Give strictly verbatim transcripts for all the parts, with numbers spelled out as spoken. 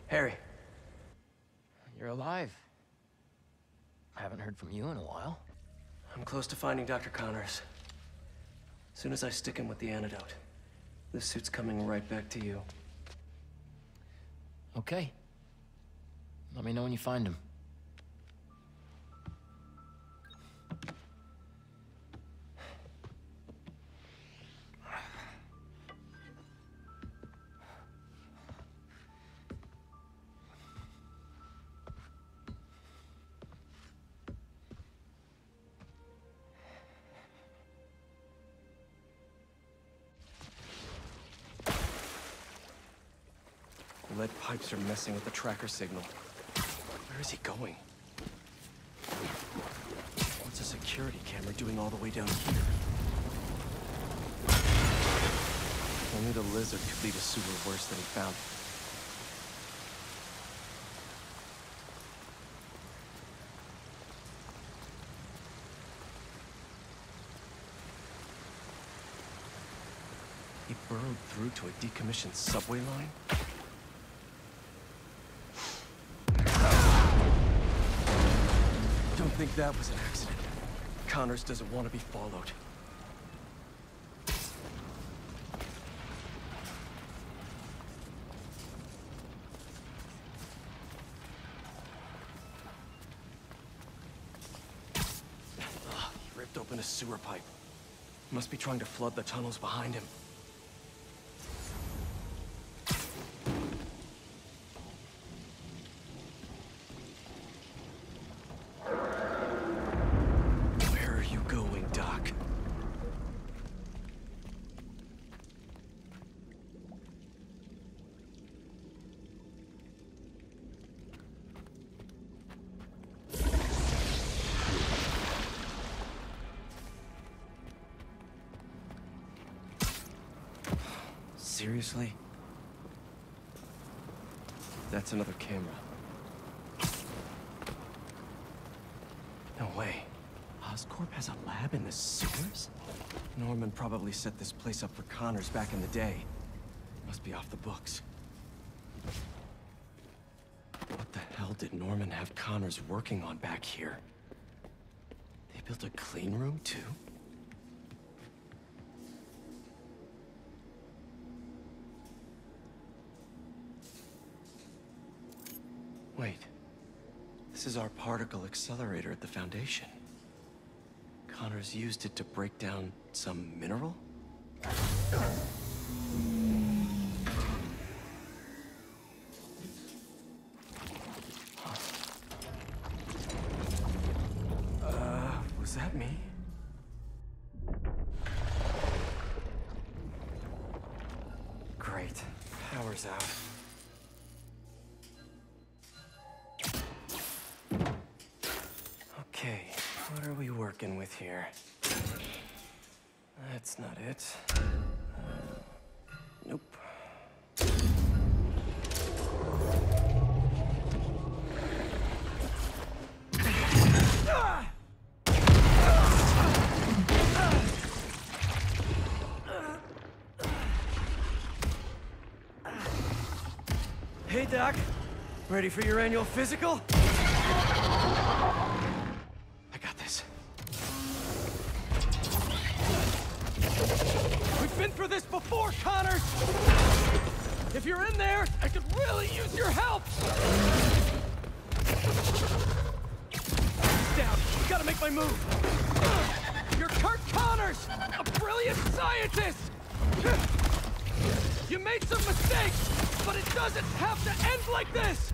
Harry. You're alive. I haven't heard from you in a while. I'm close to finding Doctor Connors. As soon as I stick him with the antidote, this suit's coming right back to you. Okay. Let me know when you find him. The lead pipes are messing with the tracker signal. Where is he going? What's a security camera doing all the way down here? Only the lizard could lead a sewer worse than he found it. He burrowed through to a decommissioned subway line? I think that was an accident. Connors doesn't want to be followed. Ugh, he ripped open a sewer pipe. Must be trying to flood the tunnels behind him. Seriously? That's another camera. No way. Oscorp has a lab in the sewers? Norman probably set this place up for Connors back in the day. Must be off the books. What the hell did Norman have Connors working on back here? They built a clean room, too? Wait, this is our particle accelerator at the Foundation. Connors used it to break down some mineral? Uh, was that me? Great, power's out. Okay, what are we working with here? That's not it. Uh, nope. Hey, Doc. Ready for your annual physical? Been through this before, Connors! If you're in there, I could really use your help! Down. Gotta make my move. You're Kurt Connors! A brilliant scientist! You made some mistakes, but it doesn't have to end like this!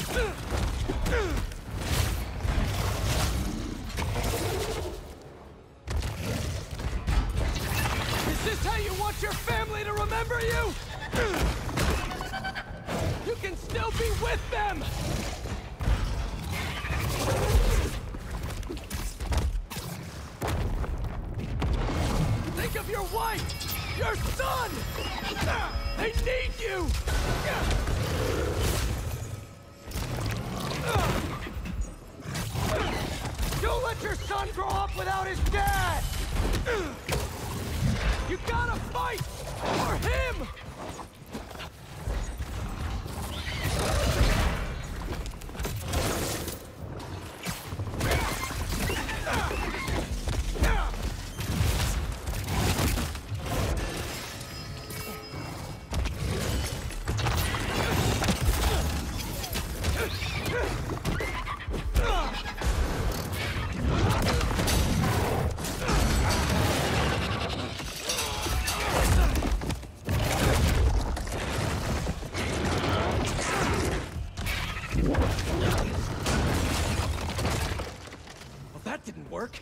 Is this how you want your family to remember you? You can still be with them! Think of your wife! Your son! They need you! Don't let your son grow up without his dad! You gotta fight for him! Well, that didn't work.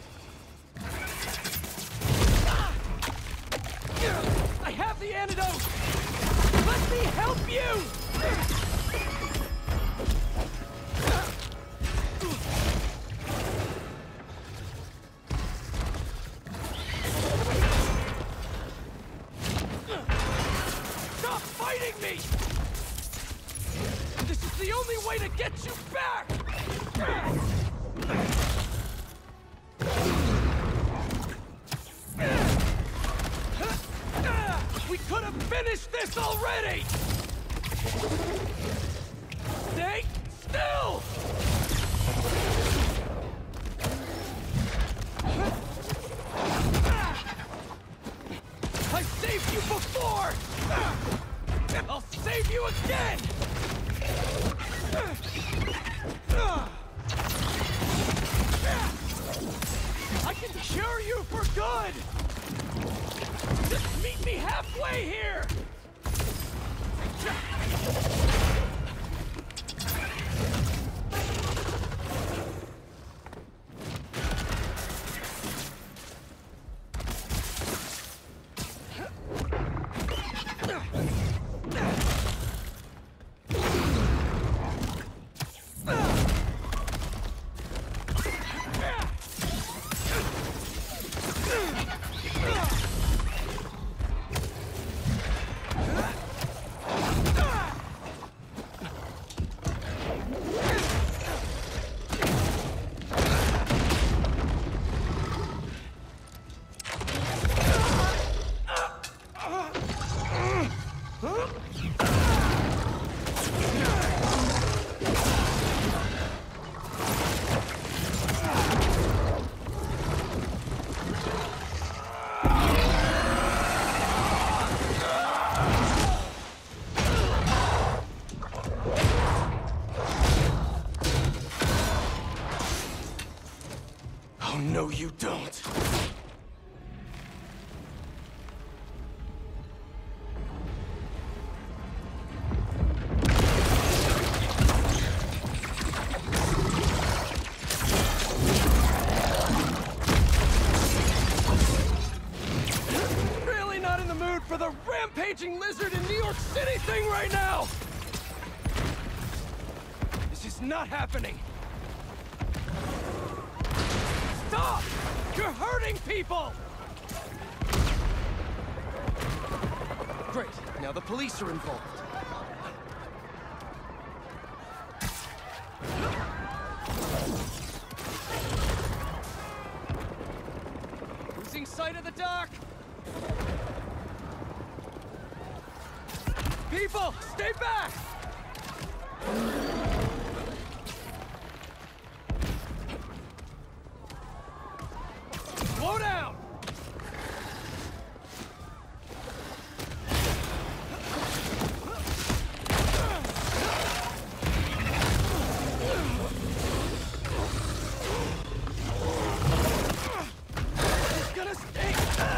I have the antidote! Let me help you! Stop fighting me! This is the only way to get you back! We could have finished this already! Stay still! I saved you before! I'll save you again! I can cure you for good! Just meet me halfway here! Oh, no, you don't. Really not in the mood for the rampaging lizard in New York City thing right now! This is not happening. Stop! You're hurting people! Great, now the police are involved. Losing sight of the dock! People, stay back! Slow down! It's gonna stay.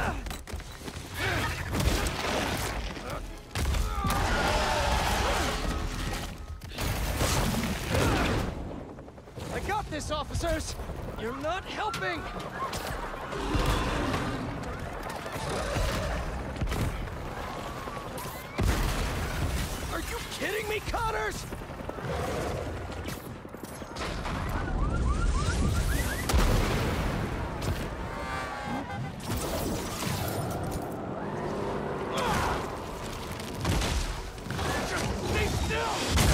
I got this, officers! You're not helping! Are you kidding me, Connors? Stay still!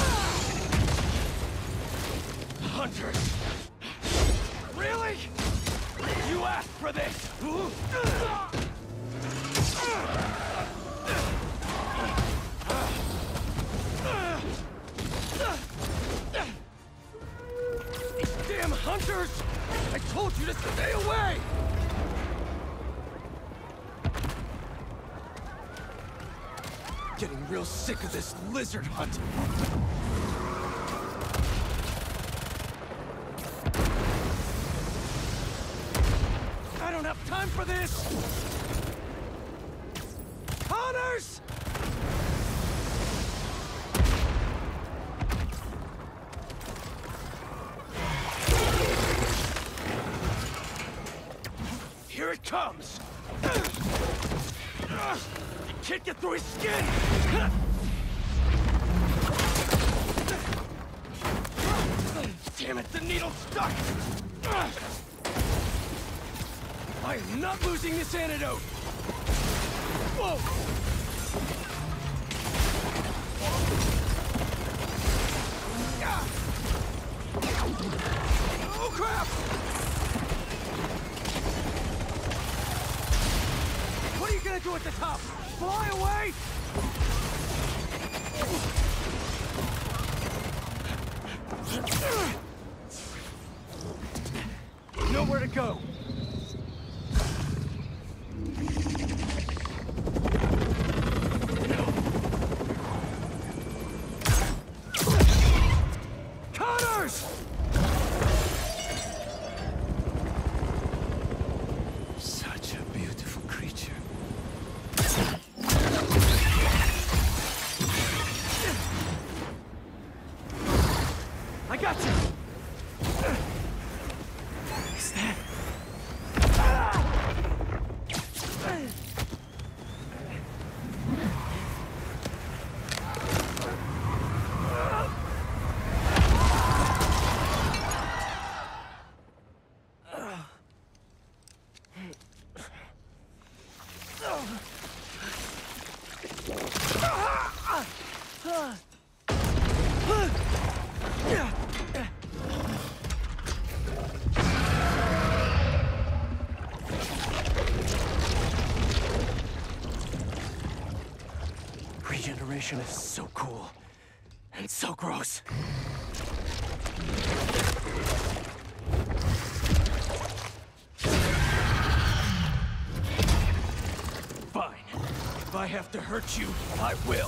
Hunters! Really? You asked for this! These damn hunters! I told you to stay away! Getting real sick of this lizard hunt. I don't have time for this! Connors! can't get through his skin! Damn it, the needle's stuck! I am not losing this antidote! Whoa! Oh, crap! What are you gonna do at the top? Fly away? Nowhere to go. Connors! Such a beautiful creature. I got you! Is that... Regeneration is so cool. And so gross. Fine. If I have to hurt you, I will.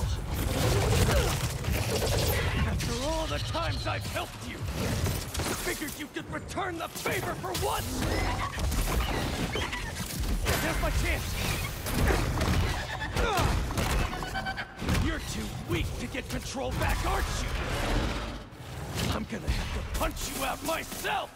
After all the times I've helped you, figured you could return the favor for once! Here's my chance! You're too weak to get control back, aren't you? I'm gonna have to punch you out myself!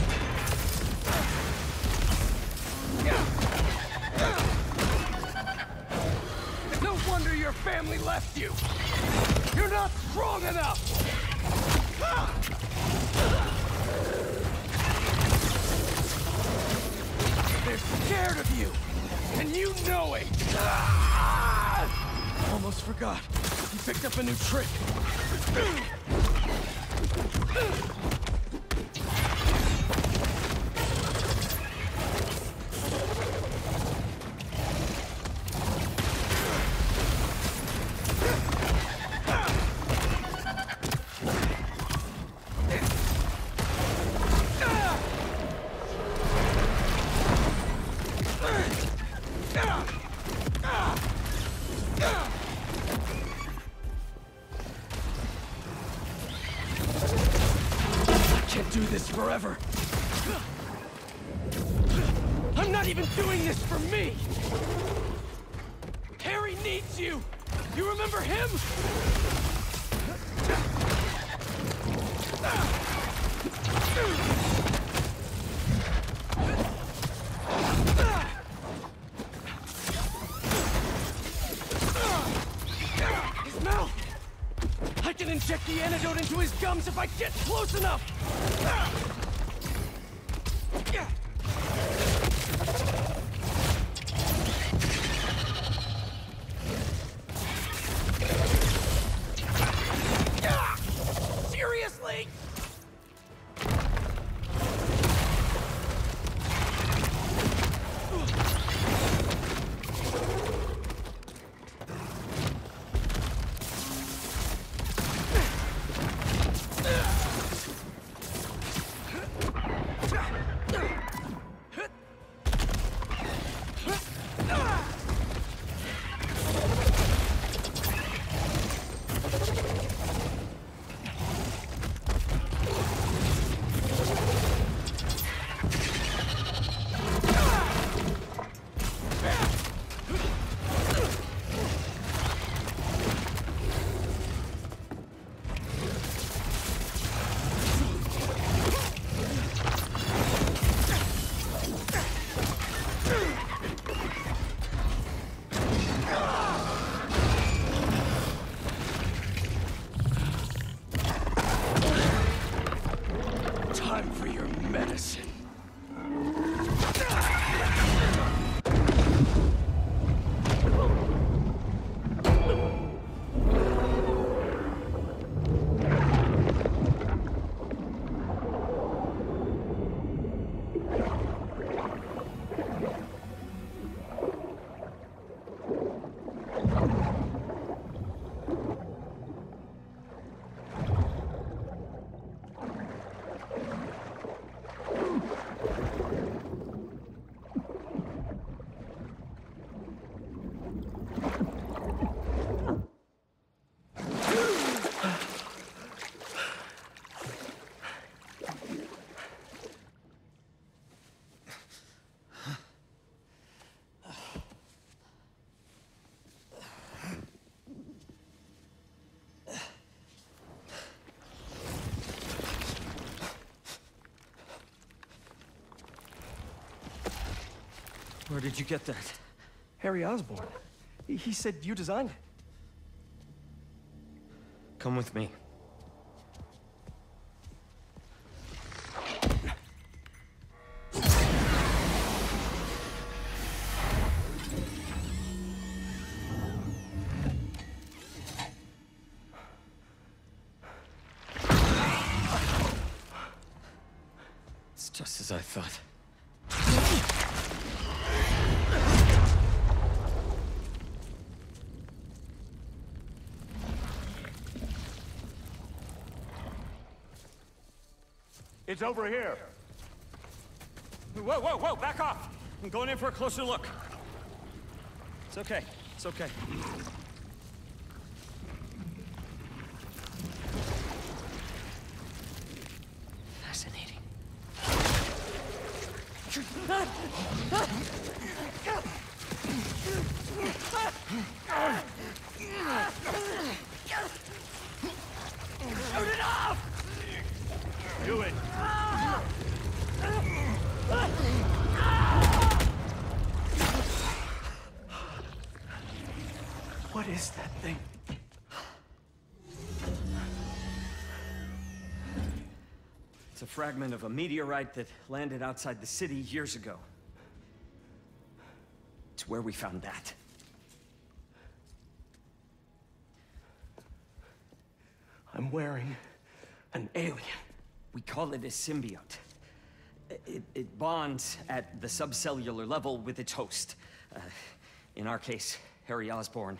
No wonder your family left you! You're not strong enough! They're scared of you! And you know it! Almost forgot. You picked up a new trick. Can't do this forever. I'm not even doing this for me! Harry needs you! You remember him? His mouth! I can inject the antidote into his gums if I get close enough! Seriously? Where did you get that? Harry Osborn. He, he said you designed it. Come with me. It's just as I thought. It's over here. Whoa, whoa, whoa, back off! I'm going in for a closer look. It's okay, it's okay. Fascinating. Shoot it off! Do it. What is that thing? It's a fragment of a meteorite that landed outside the city years ago. It's where we found that. I'm wearing an alien. We call it a symbiote. It, it bonds at the subcellular level with its host. Uh, in our case, Harry Osborn.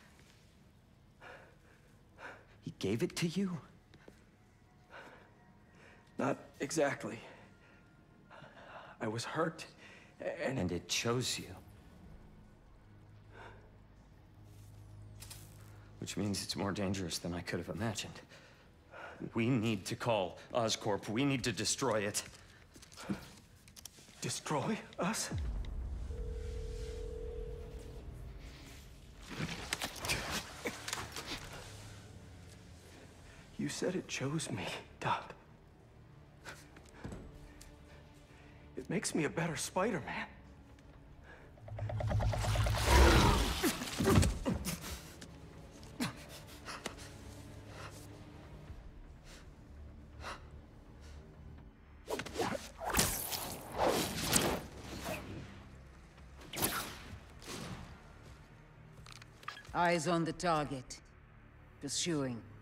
He gave it to you? Not exactly. I was hurt, and... And it chose you. Which means it's more dangerous than I could have imagined. We need to call Oscorp. We need to destroy it. Destroy us? You said it chose me, Doc. It makes me a better Spider-Man. Eyes on the target. Pursuing.